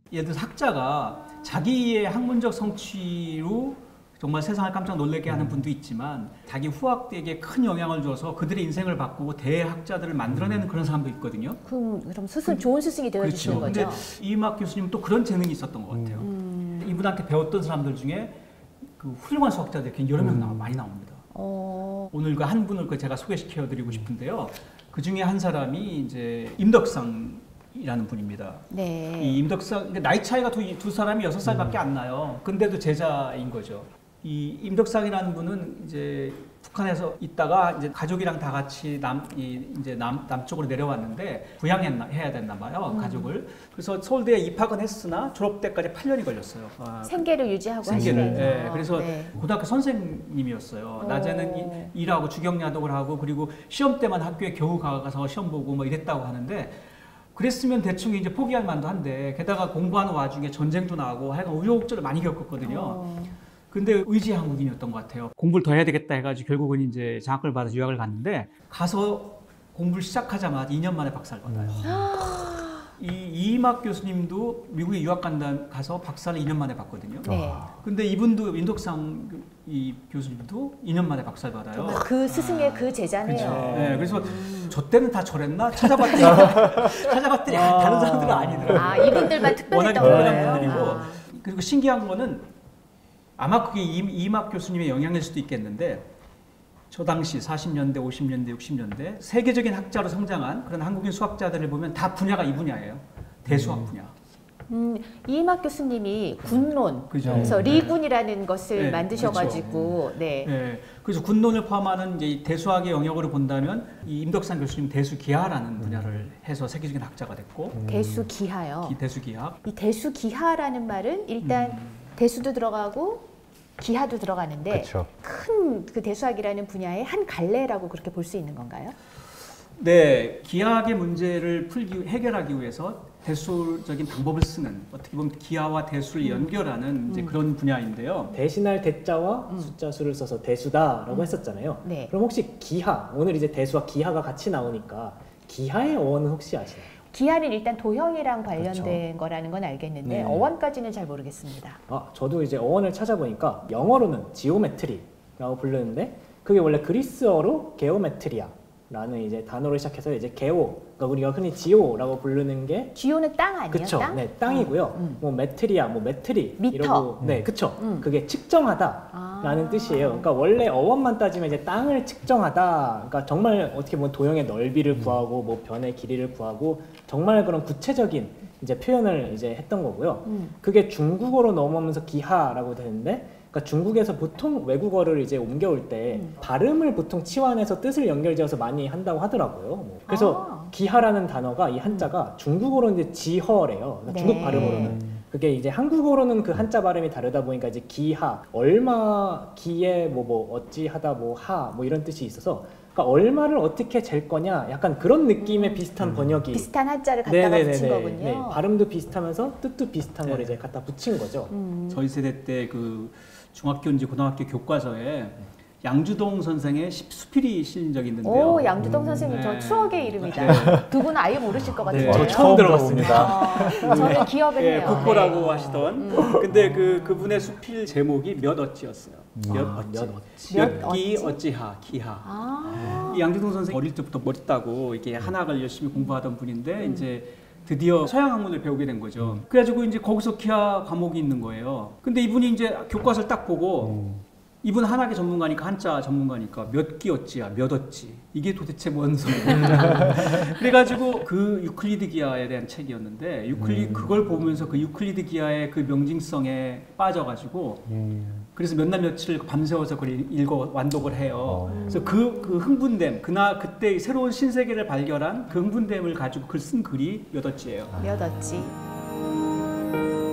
예를 들어서 학자가 자기의 학문적 성취로 정말 세상을 깜짝 놀라게 하는 분도 있지만 자기 후학에게 큰 영향을 줘서 그들의 인생을 바꾸고 대학자들을 만들어내는 그런 사람도 있거든요. 그럼 좋은 스승이 되어주시는 그렇죠. 거죠? 근데 이막 교수님은 또 그런 재능이 있었던 것 같아요. 이분한테 배웠던 사람들 중에 그 훌륭한 수학자들이 여러 명 많이 나옵니다. 오늘 그 한 분을 제가 소개시켜드리고 싶은데요. 그 중에 한 사람이 이제 임덕상이라는 분입니다. 네. 이 임덕상 나이 차이가 두 사람이 6살밖에 안 나요. 근데도 제자인 거죠. 이 임덕상이라는 분은 이제 북한에서 있다가 이제 가족이랑 다 같이 남쪽으로 내려왔는데 부양해야 됐나 봐요, 가족을. 그래서 서울대에 입학은 했으나 졸업 때까지 8년이 걸렸어요. 생계를 유지하고 생계를. 하시면서. 네, 그래서 고등학교 선생님이었어요. 낮에는 일하고 주경야독을 하고 그리고 시험 때만 학교에 겨우 가서 시험 보고 뭐 이랬다고 하는데 그랬으면 대충 이제 포기할 만도 한데 게다가 공부하는 와중에 전쟁도 나고 하여간 우여곡절을 많이 겪었거든요. 근데 의지 한국인이었던 것 같아요. 공부를 더 해야 되겠다 해가지고 결국은 이제 장학금을 받아서 유학을 갔는데 가서 공부를 시작하자마자 2년 만에 박사를 받아요. 이막 교수님도 미국에 유학 가서 박사를 2년 만에 받거든요. 네. 근데 이분도 임덕상 이 교수님도 2년 만에 박사를 받아요. 그 스승의 그 제자네요. 그렇죠. 네, 그래서 저 때는 다 저랬나 찾아봤더니 다른 사람들은 아니더라고요. 이분들만 특별했던 워낙 거예요. 분들이고 그리고 신기한 거는 아마 그게 이막 교수님의 영향일 수도 있겠는데 저 당시 40년대, 50년대, 60년대 세계적인 학자로 성장한 그런 한국인 수학자들을 보면 다 분야가 이 분야예요. 대수학 분야. 이막 교수님이 군론, 그죠. 그래서 리군이라는 것을 네, 만드셔가지고, 그렇죠. 네. 그래서 군론을 포함하는 이제 대수학의 영역으로 본다면 이 임덕상 교수님 대수기하라는 분야를 해서 세계적인 학자가 됐고. 대수기하요. 대수기하. 이 대수기하라는 말은 일단 대수도 들어가고 기하도 들어가는데 큰 그 대수학이라는 분야의 한 갈래라고 그렇게 볼 수 있는 건가요? 네, 기하학의 문제를 해결하기 위해서 대수적인 방법을 쓰는 어떻게 보면 기하와 대수를 연결하는 이제 그런 분야인데요. 대신할 대자와 숫자 수를 써서 대수다라고 했었잖아요. 네. 그럼 혹시 기하, 오늘 이제 대수와 기하가 같이 나오니까 기하의 어원은 혹시 아시나요? 기하는 일단 도형이랑 관련된 거라는 건 알겠는데 네. 어원까지는 잘 모르겠습니다. 저도 이제 어원을 찾아보니까 영어로는 지오메트리라고 부르는데 그게 원래 그리스어로 게오메트리아라는 이제 단어로 시작해서 이제 게오, 그러니까 우리가 흔히 지오라고 부르는 게 지오는 땅 아니에요? 그쵸? 땅? 네, 땅이고요. 뭐 메트리아, 뭐 메트리 미터. 이러고 네, 그쵸? 그게 측정하다라는 뜻이에요. 그러니까 원래 어원만 따지면 이제 땅을 측정하다. 그러니까 정말 어떻게 보면 도형의 넓이를 구하고 뭐 변의 길이를 구하고 정말 그런 구체적인 이제 표현을 이제 했던 거고요. 그게 중국어로 넘어오면서 기하라고 되는데. 그러니까 중국에서 보통 외국어를 이제 옮겨올 때 발음을 보통 치환해서 뜻을 연결지어서 많이 한다고 하더라고요. 그래서 기하라는 단어가 이 한자가 중국어로는 이제 지허래요. 그러니까 네. 중국 발음으로는. 그게 이제 한국어로는 그 한자 발음이 다르다 보니까 이제 기하, 얼마, 기에 뭐 어찌하다 뭐 이런 뜻이 있어서 그러니까 얼마를 어떻게 잴 거냐 약간 그런 느낌의 비슷한 번역이 비슷한 한자를 갖다가 붙인 거군요. 네, 발음도 비슷하면서 뜻도 비슷한 걸 이제 갖다 붙인 거죠. 저희 세대 때 그 중학교인지 고등학교 교과서에 양주동 선생의 수필이 실린 적이 있는데요. 오, 양주동 선생님 저 추억의 이름이다. 네. 두 분은 아예 모르실 것 같은데요. 저 처음 들어봤습니다. 저는 기억을 해요. 국보라고 하시던. 근데 그분의 수필 제목이 몇 어찌였어요. 몇 기 어찌하 기하. 이 양주동 선생 어릴 때부터 머리 따고 이렇게 한학을 열심히 공부하던 분인데 이제 드디어 서양 학문을 배우게 된 거죠. 그래가지고 이제 거기서 기하 과목이 있는 거예요. 근데 이분이 이제 교과서를 딱 보고 이분 한학의 전문가니까 한자 전문가니까 몇 기 어찌야 몇 어찌 이게 도대체 뭔 소리야. 그래가지고 그 유클리드 기하에 대한 책이었는데 그걸 보면서 그 유클리드 기하의 그 명징성에 빠져가지고 그래서 몇 날 며칠 밤새워서 그걸 완독을 해요. 그래서 그 흥분됨, 그때 새로운 신세계를 발견한 그 흥분됨을 가지고 글 쓴 글이 몇 어찌예요. 몇 어찌.